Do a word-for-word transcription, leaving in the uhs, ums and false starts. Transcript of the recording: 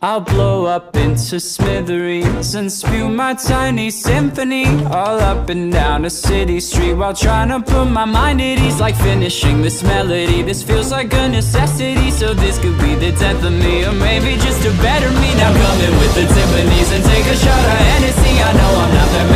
I'll blow up into smithereens and spew my tiny symphony all up and down a city street while trying to put my mind at ease. Like finishing this melody, this feels like a necessity. So this could be the death of me, or maybe just a better me. Now come in with the timpanis and take a shot of Hennessy. I know I'm not that